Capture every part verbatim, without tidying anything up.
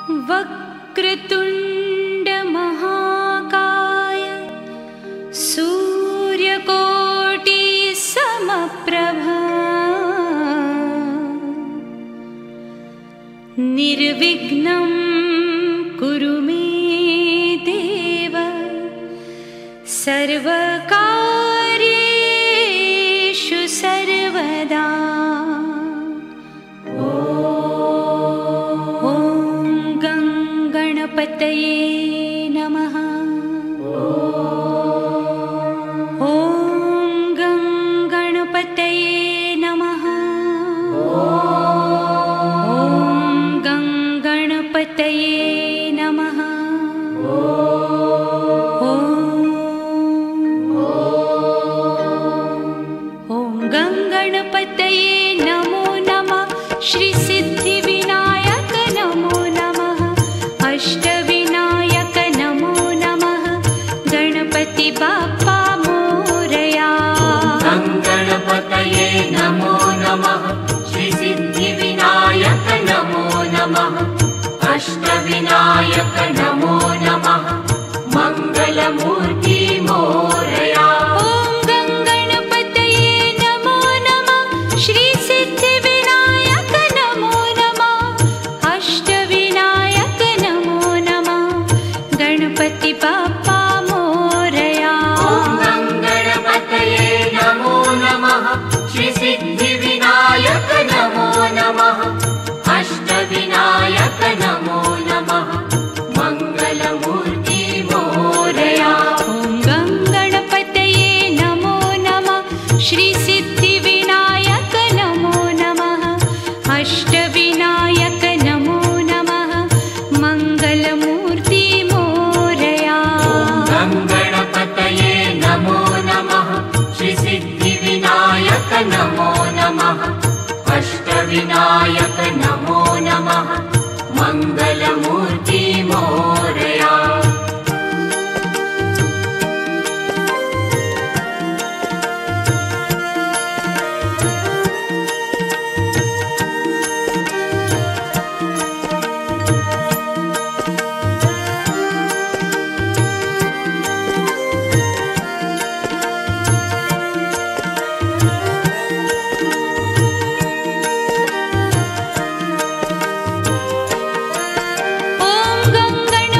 वक्रतुण्ड महाकाय सूर्यकोटि समप्रभा निर्विघ्नं कुरु मे देव सर्वकार्येषु सर्वदा। गणपतये नमः। ॐ गं गणपतये नमः। ॐ गं गणपतये नमः। ॐ गं गणपतये नमो नमः। श्री सिद्धिविनायक नमो नमः। अष्टविनायक नमो नमः। गणपति बाप्पा मोरया। गं गणपतये नमो नमः। श्री सिद्धिविनायक नमो नमः। अष्टविनायक नमो नमः। मंगलमूर्ति मोरया। ॐ गं गणपतये नमो नमः। श्री सिद्धिविनायक नमो नमः। अष्टविनायक नमो नमः। गणपति बाप्पा मोरया। ॐ गं गणपतये नमो नमः। श्री सिद्धिविनायक नमो नमः। अष्टविनायक नमो नमः। मंगलमूर्ति मोरया। ॐ गं गणपतये नमो नमः। श्री सिद्धिविनायक नमो नमः। अष्टविनायक नमो नमः। मंगलमूर्ति मोरया। गं गणपतये नमो नमः। श्री सिद्धिविनायक नमो नमः। अष्टविनायक नमो नमः। मंगलमूर्ति मोरया। ॐ गं गण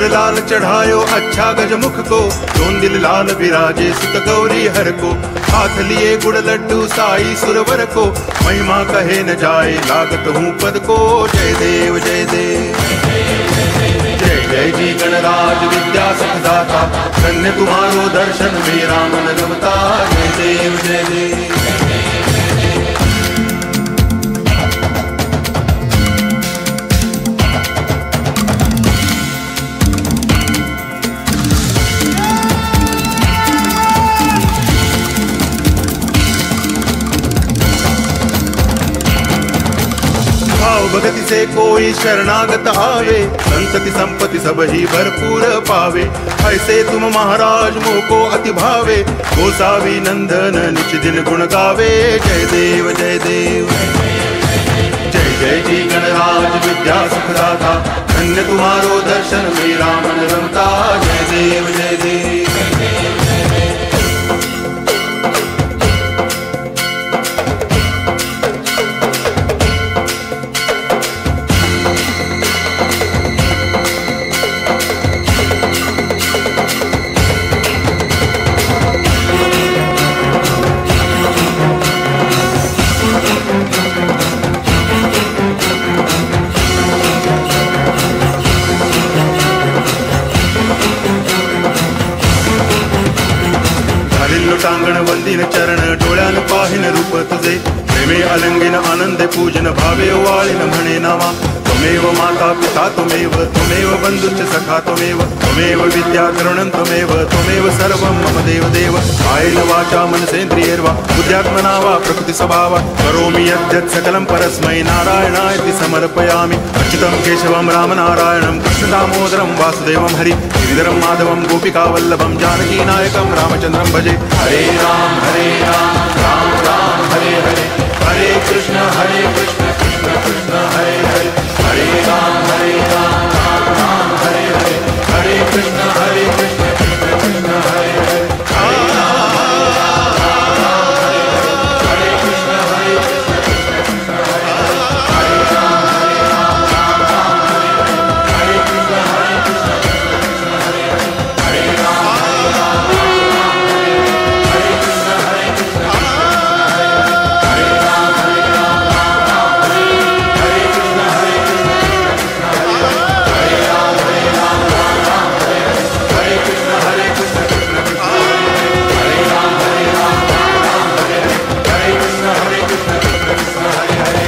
सिंदूर लाल चढ़ायो अच्छा गजमुख को, दोन दिल लाल विराजे सुत गौरी हर को। हाथ लिए गुड़ लड्डू साई सुरवर को, महिमा कहे न जाए लागत हूँ पद को। जय देव जय देव जय जय जी गणराज विद्या सुखदाता, धन्य तुम्हारो दर्शन मेरा मन रमता। जय देव जय देव भगति से कोई शरणागत आवे, संतति संपत्ति सब ही भरपूर पावे। ऐसे तुम महाराज मोको अति भावे, गोसावी नंदन निच दिन गुण गावे। जय देव जय देव जय जय जी गणराज विद्या सुखदाता, धन्य तुम्हारो दर्शन मेरा मन रमता। जय देव जय देव टांगण वंदिन चरण डोळ्यान पाहिन रूप तुझे, प्रेमे अलंगिन आनंद पूजन भावे वाळिन म्हणे नामा। त्वमेव माता पिता त्वमेव, त्वमेव बंधुश्च सखा त्वमेव, त्वमेव विद्या द्रविणं त्वमेव, त्वमेव सर्वं मम देव देव। कायेन वाचा मनसेन्द्रियैर्वा बुद्ध्यात्मना वा प्रकृति स्वभावात् करोमि यद्यत् सकलं परस्मै नारायणायति समर्पयामि। अच्युतं केशवं रामनारायणं कृष्ण दामोदरं वासुदेवं हरि गिरिधरं माधवं गोपिकावल्लभं जानकी नायकं रामचन्द्रं भजे। हरे राम हरे राम राम राम हरे हरे, हरे कृष्ण हरे कृष्ण कृष्ण कृष्ण हरे हरे, हरे राम हरे राम राम राम हरे हरे, हरे कृष्ण हरे कृष्ण कृष्ण कृष्ण हरे हरे, हरे राम हरे राम राम राम हरे हरे, हरे कृष्ण हरे कृष्ण कृष्ण कृष्ण हरे हरे, हरे राम हरे राम राम राम हरे हरे, हरे कृष्ण हरे कृष्ण कृष्ण कृष्ण हरे हरे, हरे राम हरे राम राम राम हरे हरे, हरे कृष्ण हरे कृष्ण कृष्ण कृष्ण हरे हरे, हरे राम हरे राम राम राम हरे हरे, हरे कृष्ण हरे कृष्ण कृष्ण कृष्ण हरे हरे, हरे राम हरे राम राम राम हरे हरे, हरे कृष्ण हरे कृष्ण कृष्ण कृष्ण हरे हरे, हरे राम हरे राम राम राम हरे हरे, हरे कृष्ण हरे कृष्ण कृष्ण कृष्ण हरे हरे।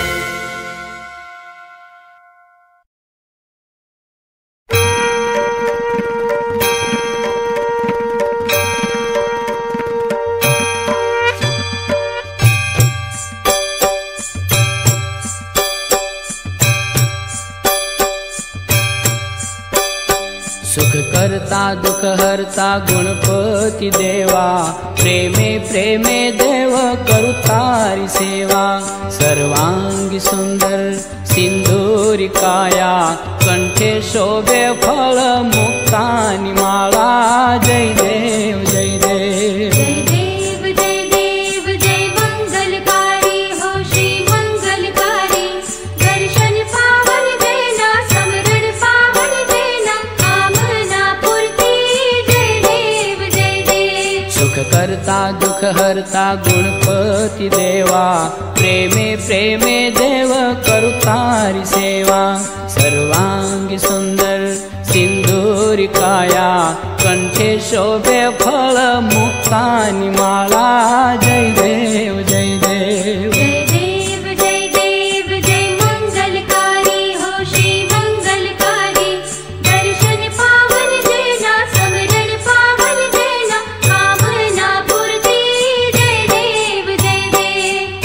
सुख करता दुख हरता गुणपति देवा, प्रेमे प्रेमे देव करू तारी सेवा। सर्वांगी सुंदर सिंदूरी काया, कंठे शोभे फल मुक्तानी माळा। जय देव जय देव जय देव जय देव जय मंगलकारी हो श्री मंगलकारी। दर्शन पावन देना समरण पावन देना, कामना पूर्ति। जय देव जय देव सुख करता दुख हरता गुणपति देवा, प्रेमे प्रेमे देव करू तारी सेवा। सर्वांगी सुंदर सिंदूरी काया, कंठे शोभे फल मुक्तानी माळा। जय देव जय देव जय देव जय देव जय मंगलकारी हो श्री मंगलकारी। दर्शन पावन देना समरण पावन देना, कामना पूर्ति। जय देव जय देव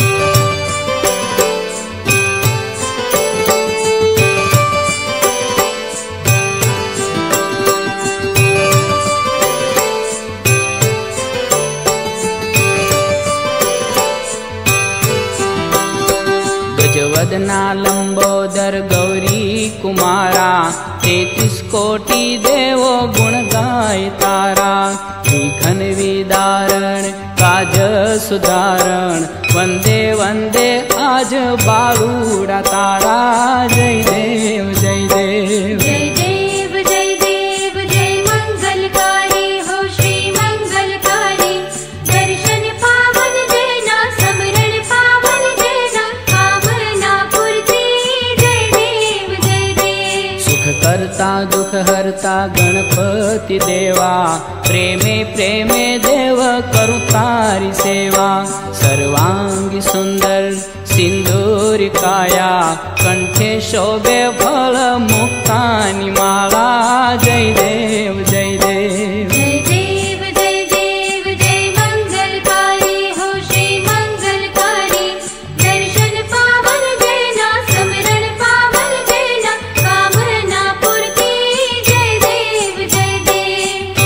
गजवदना लंबोदर गौरी कुमारा, तेतीस कोटि देवो गुण गाय तारा। विघन विदारण काज सुधारण, वंदे वंदे आज बाळूडा तारा। जय देव जय देव जय देव जय दुख हरता गणपति देवा, प्रेमे प्रेमे देव करू तारी सेवा। सर्वांगी सुंदर सिंदूर काया, कंठे शोभे फल मुक्तानी माला। जय देव जय देव जय देव जय देव जय मंगलकारी हो श्री मंगलकारी। दर्शन पावन देना समरण पावन देना, कामना पूर्ति। जय देव जय देव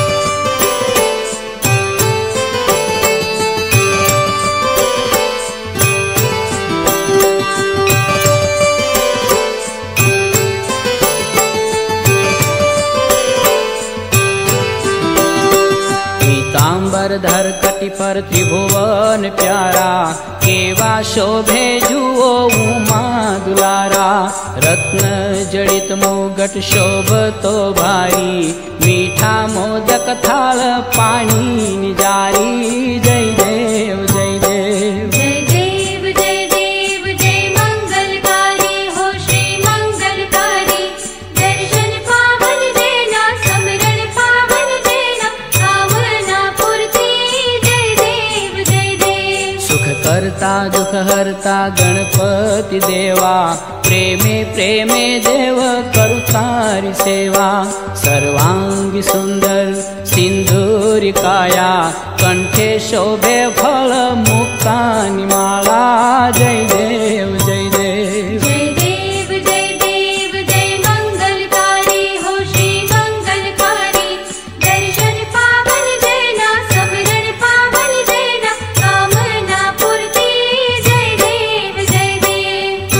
पीतांबर धर कटि पर त्रिभुवन प्यारा, केवा शोभे जुओ उमा दुलारा। रत्न जड़ित मुगट शोभतो भारी, मीठा मोदक थाल पानी निजारी। जय देव जय देव जय देव जय देव जय मंगलकारी हो श्री मंगलकारी। दर्शन पावन देना समरण पावन देना, कामना पूर्ति। जय देव जय देव सुख करता दुख हरता गणपति देवा, प्रेमे प्रेमे देव करू तारी सेवा। सर्वांगी सुंदर सिंदूर काया, कंठे शोभे फल मुक्तानी माला। जय देव जय देव जय देव जय देव जय मंगलकारी हो श्री मंगलकारी। दर्शन पावन देना समरण पावन देना, कामना पूर्ति। जय देव जय देव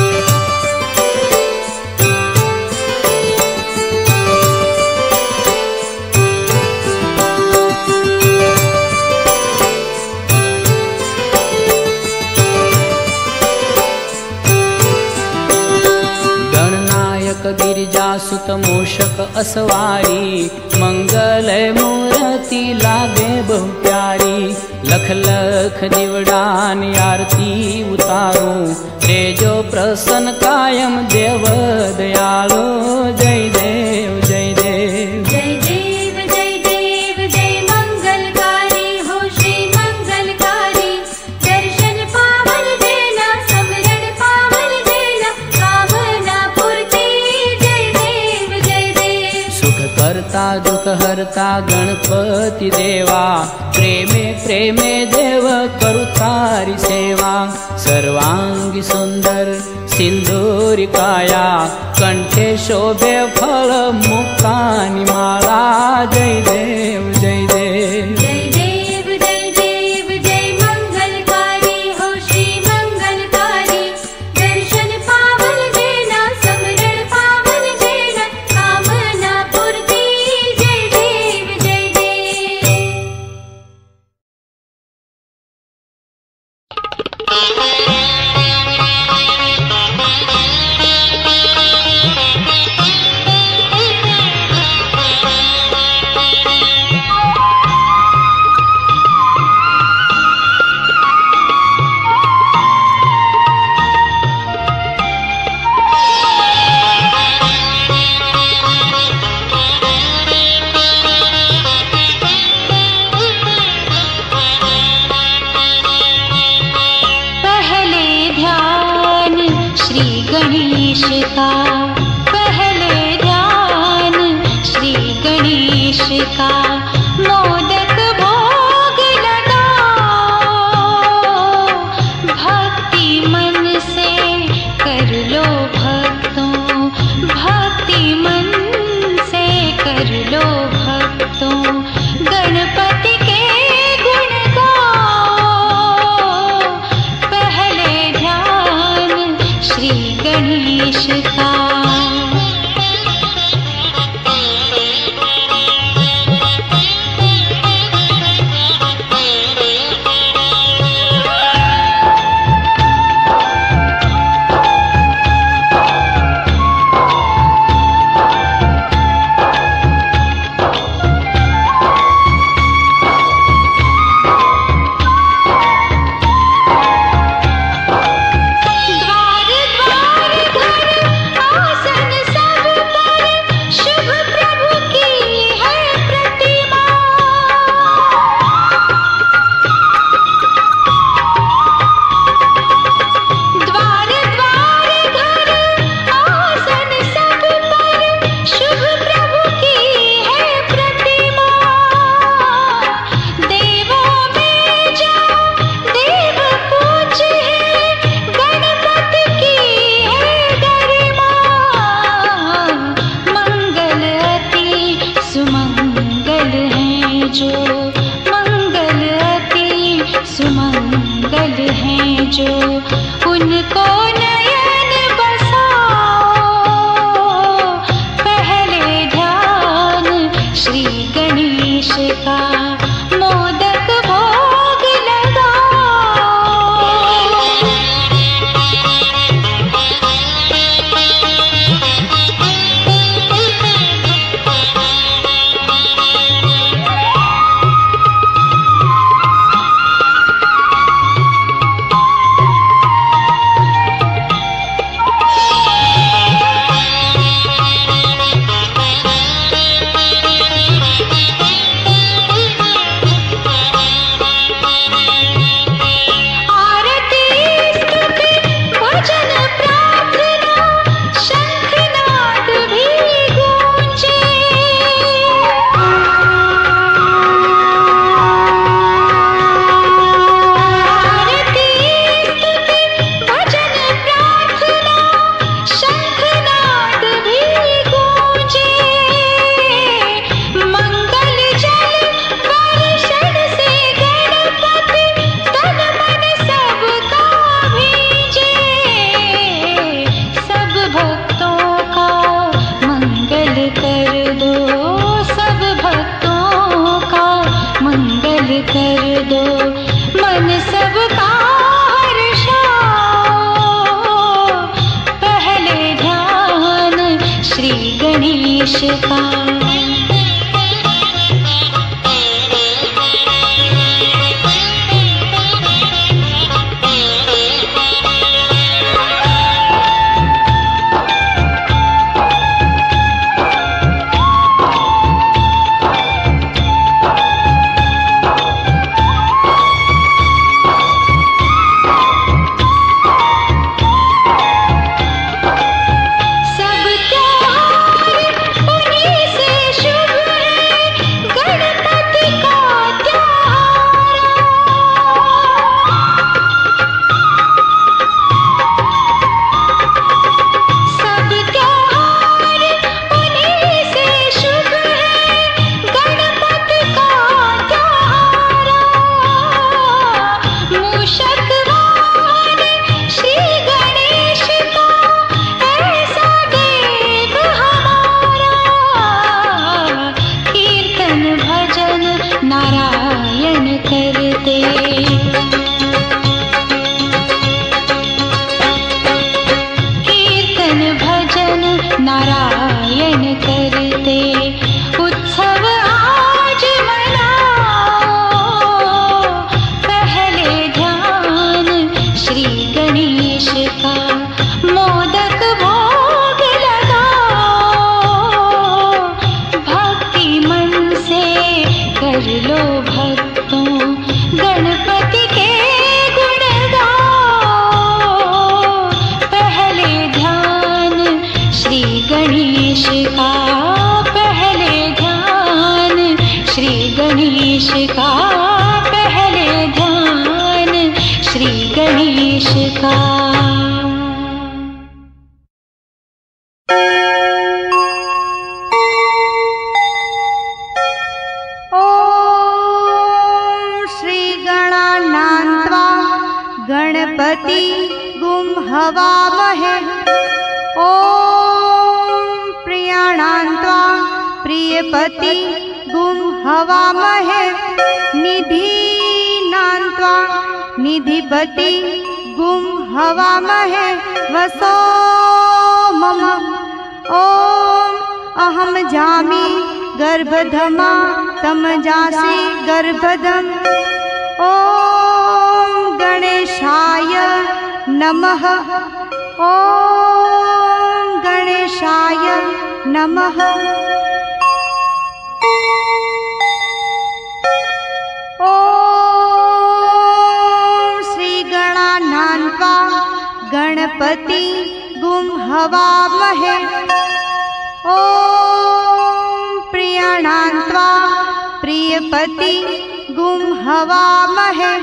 गणनायक गिरिजा सुत मूषक असवारी, मंगल मूर्ति लागे बहु प्यारी। लख लख दीवडान आरती उतारो, तेजो प्रसन्न कायम देव दयालो। जय देव जय देव जय देव जय देव जय मंगलकारी हो श्री मंगलकारी। दर्शन पावन देना समरण पावन देना, कामना पूर्ति। जय देव जय देव सुख करता दुख हरता गणपति देवा, प्रेमे प्रेमे देव करू तारी सेवा। सर्वांगी सुंदर सिंदूर काया, कंठे शोभे फल मुक्तानी माला। जय देव जय देव जय देव जय देव जय मंगलकारी हो श्री मंगलकारी। दर्शन पावन देना समरण पावन देना, कामना पूर्ति। जय देव जय देव गणेश का, पहले ध्यान श्री गणेश का। मोदक भोग लगाओ, भक्ति मन से कर लो भक्तों, भक्ति मन से कर लो भक्तों। गणपति के गुण गाओ, पहले ध्यान श्री गणेश का। जो उनको नयन बसाओ, पहले ध्यान श्री गणेश का मोदक भोग कर दो, मन सबका हर्षाओ, पहले ध्यान श्री गणेश का। नारायण करते, उत्सव आज मनाओ, पहले ध्यान श्री गणेश का मोदक भोग लगाओ, भक्ति मन से कर लो भक्तों गणपति के गुण गाओ, पहले ध्यान श्री गणेश का, पहले ध्यान श्री गणेश का, पहले ध्यान श्री गणेश का। ओम श्री गणानान्त्वा गणपति गुं हवामहे, ओम प्रियाणान्त्वा प्रियपति गुं हवामहे, निधीनान्त्वा निधिपति गुं हवामहे, वसो मम। ओम अहम जामि गर्भधमा तम जासि गर्भधम। ओम गणेशाय नमः, ओम गणेशाय नमः। ओम श्री गणानान्त्वा गणपति गुं हवामहे, ओम प्रियाणान्त्वा प्रियपति गुं हवामहे,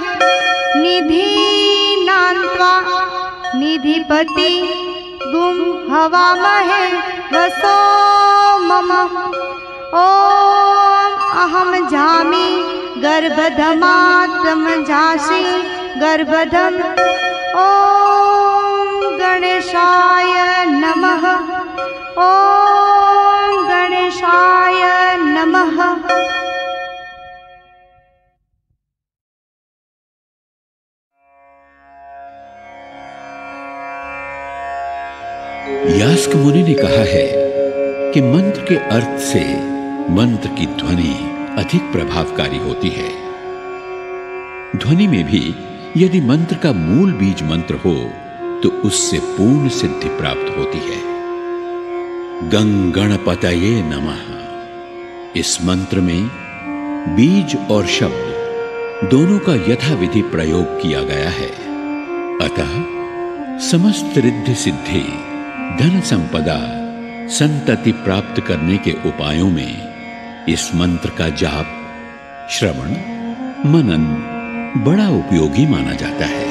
निधीनान्त्वा निधिपति गुं हवामहे, वसो मम। ओम अहम जामि गर्भधमा तम जासि गर्भधम। ॐ गणेशाय नमः। ॐ गणेशाय नमः। यास्क मुनि ने कहा है कि मंत्र के अर्थ से मंत्र की ध्वनि अधिक प्रभावकारी होती है। ध्वनि में भी यदि मंत्र का मूल बीज मंत्र हो तो उससे पूर्ण सिद्धि प्राप्त होती है। गं गणपतये नमः। इस मंत्र में बीज और शब्द दोनों का यथाविधि प्रयोग किया गया है। अतः समस्त रिद्धि सिद्धि, धन संपदा, संतति प्राप्त करने के उपायों में इस मंत्र का जाप, श्रवण, मनन बड़ा उपयोगी माना जाता है।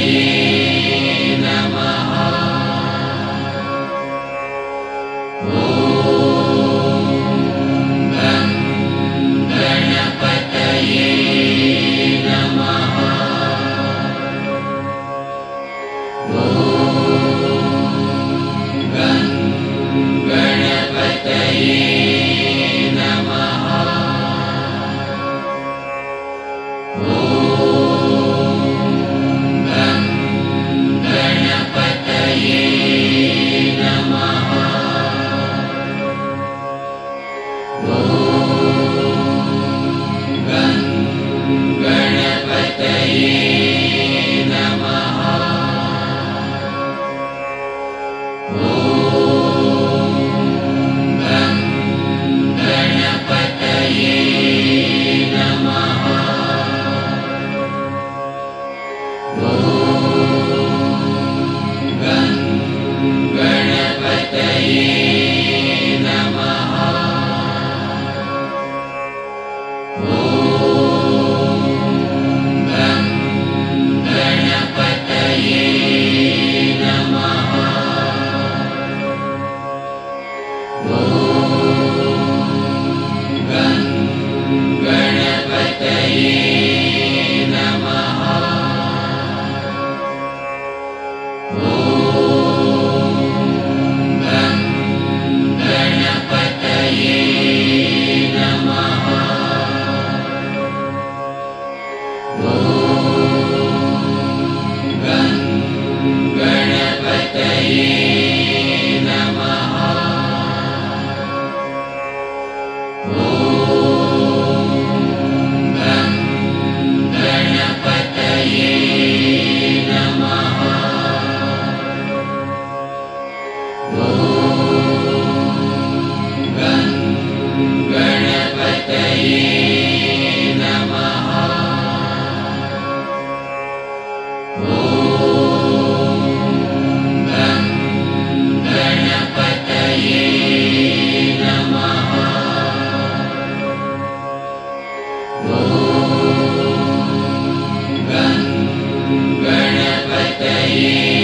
गणपतये